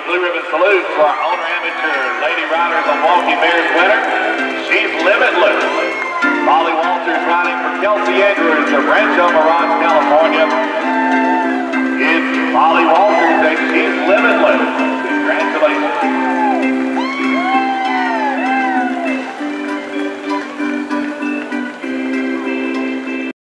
blue ribbon salute to our owner amateur lady riders on Walkie Mare's winner. She's Limitless. Molly Walters riding for Kelsey Andrews of Rancho